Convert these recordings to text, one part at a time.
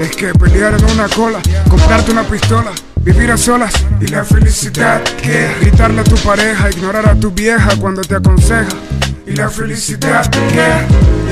es que pelear en una cola, comprarte una pistola, vivir a solas. Y la felicidad que gritarle a tu pareja, ignorar a tu vieja cuando te aconseja. Y la felicidad que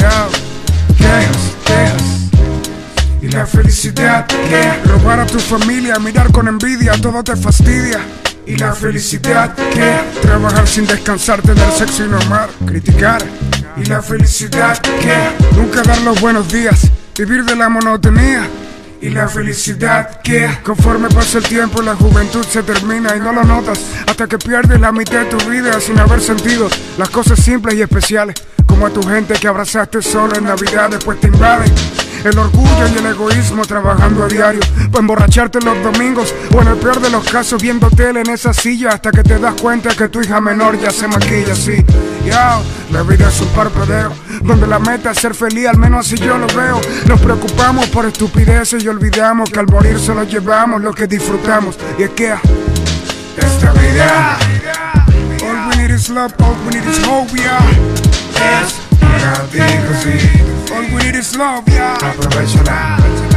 quejas. Y la felicidad que robar a tu familia, mirar con envidia, todo te fastidia. Y la felicidad que trabajar sin descansar, tener sexo y no amar, criticar. Y la felicidad que nunca dar los buenos días, vivir de la monotonía. Y la felicidad que conforme pasa el tiempo la juventud se termina y no lo notas hasta que pierdes la mitad de tu vida sin haber sentido las cosas simples y especiales, como a tu gente que abrazaste solo en Navidad. Después te invaden el orgullo y el egoísmo trabajando a diario para emborracharte los domingos, o en el peor de los casos viendo tele en esa silla hasta que te das cuenta que tu hija menor ya se maquilla así. La vida es un parpadeo donde la meta es ser feliz, al menos así yo lo veo. Nos preocupamos por estupideces y olvidamos que al morir solo llevamos lo que disfrutamos. Y es que esta vida, all we need is love, all we need is hope, es para ti, sí. All we need is love, aprovechala,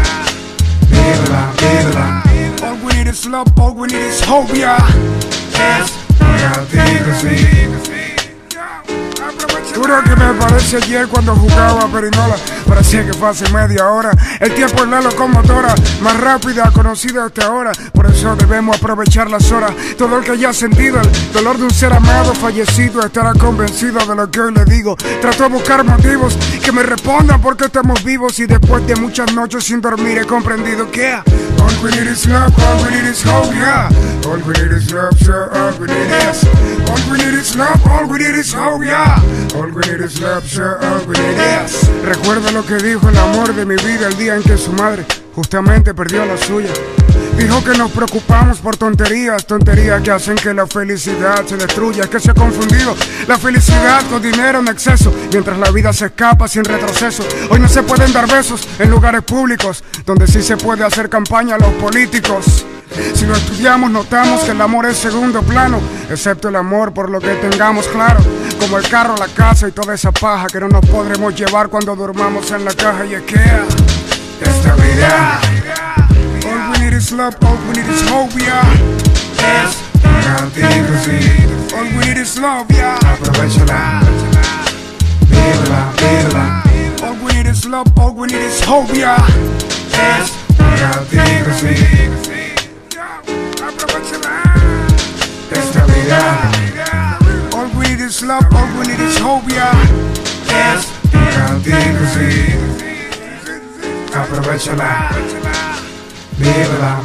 vívela. All we need is love, all we need is hope, es para ti, sí. Juro que me parece ayer cuando jugaba a Perinola. Parecía que fue hace media hora. El tiempo es la locomotora más rápida conocida hasta ahora. Por eso debemos aprovechar las horas. Todo el que haya sentido el dolor de un ser amado fallecido estará convencido de lo que hoy le digo. Trato de buscar motivos que me respondan por qué estamos vivos. Y después de muchas noches sin dormir he comprendido que all we need is love, all we need is hope, all we need is love, sure, all we need is. All we need is love, all we need is hope, all we need is love, sure, all we need is. Recuerdo lo que dijo el amor de mi vida el día en que su madre justamente perdió la suya. Dijo que nos preocupamos por tonterías que hacen que la felicidad se destruya. Es que se ha confundido la felicidad con dinero en exceso, mientras la vida se escapa sin retroceso. Hoy no se pueden dar besos en lugares públicos, donde sí se puede hacer campaña a los políticos. Si lo estudiamos notamos que el amor es segundo plano, excepto el amor por lo que tengamos claro, como el carro, la casa y toda esa paja que no nos podremos llevar cuando durmamos en la caja. Y es que esta vida, all we need is love, all we need is hope, es para ti, sí. All we need is love, aprovechala, vívela. All we need is love, all we need is hope, es para ti, sí. Esta vida, all we need is love, all we need is hope, es para ti, sí. Aprovechala, vívela.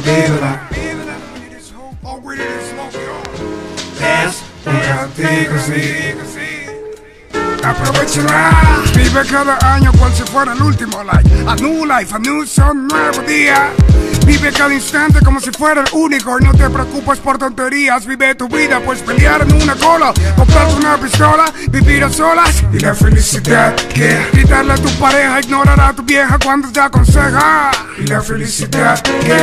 All we need is love, es para ti, sí. Aprovechala, vive cada año cual si fuera el último life. A new life, a new sun, nuevo día. Vive cada instante como si fuera el único y no te preocupes por tonterías. Vive tu vida, pues pelear en una cola, comprarte una pistola, vivir a solas. Y la felicidad que gritarle a tu pareja, ignorar a tu vieja cuando te aconseja. Y la felicidad que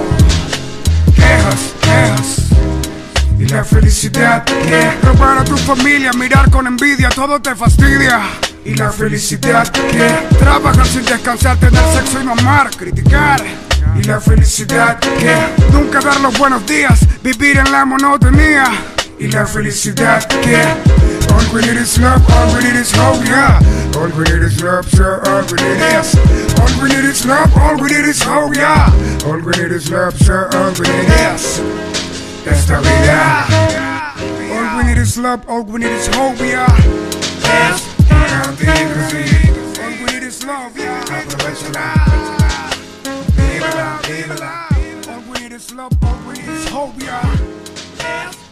quejas. Y la felicidad que robar a tu familia, mirar con envidia, todo te fastidia. Y la felicidad que trabajar sin descansar, tener sexo y no amar, criticar. Y la felicidad que nunca dar los buenos días, vivir en la monotonía. Y la felicidad que all we need is love, all we need is hope, all we need is love, sure, all we need is. All we need is love, all we need is hope, all we need is love, sure, all we need is. Esta vida, all we need is love, all we need is hope, es para ti, sí. All we need is love, aprovechala, vívela. All we need is love, all we need is hope,